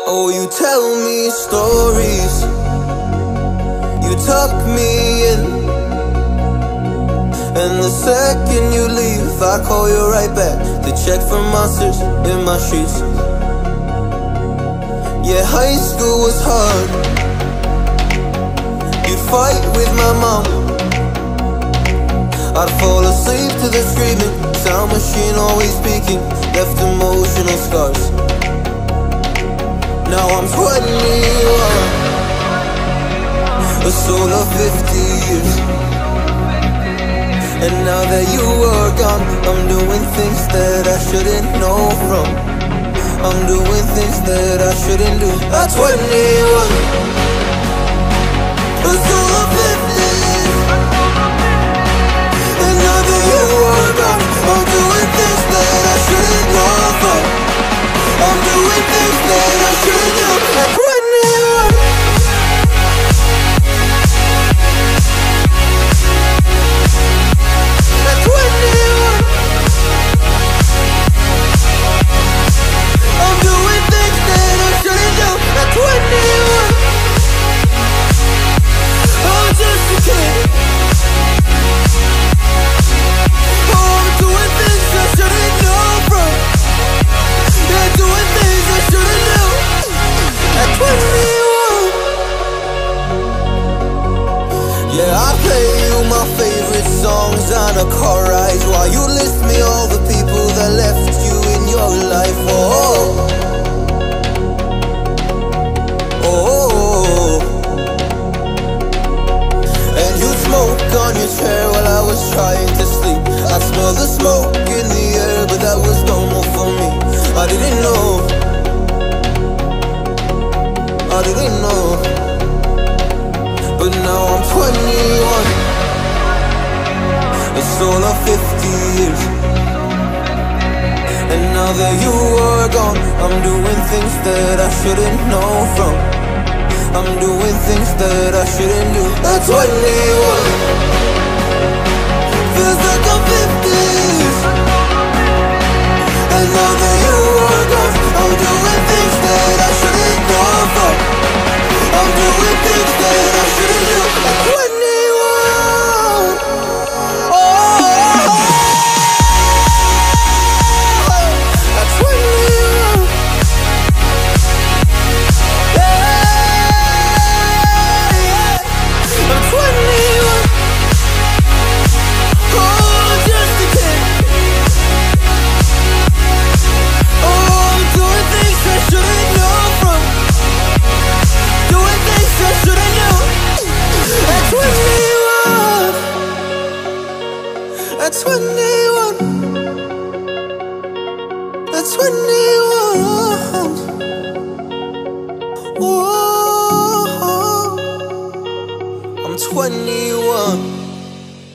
Oh, you tell me stories, you tuck me in, and the second you leave I call you right back to check for monsters in my sheets. Yeah, high school was hard. You'd fight with my mom, I'd fall asleep to the screaming, sound machine always speaking, left emotional scars. Now I'm 21, a soul of 50 years. And now that you are gone, I'm doing things that I shouldn't know from. I'm doing things that I shouldn't do. At 21, a soul of 50 years. And now that you are gone, I'm doing things that I shouldn't know from. I'm doing things that I shouldn't do. At 21. Yeah, I play you my favorite songs on a car ride while you list me all the people that left you in your life. Oh, oh, and you smoke on your chair while I was trying to sleep. I smell the smoke in the air, but that was normal for me. I didn't know, I didn't know. But now I'm 21, a soul of 50 years. And now that you are gone, I'm doing things that I shouldn't know from. I'm doing things that I shouldn't do. At 21, feels like I'm 50s. And now that you are gone, I'm doing things that I shouldn't know from. I'm doing things that I shouldn't do. At 21, oh, at 21, yeah, I'm 21, oh, just a kid. Oh, I'm doing things I shouldn't know from. Doing things I shouldn't know. At 21, at 21, at 21, oh, I'm 21.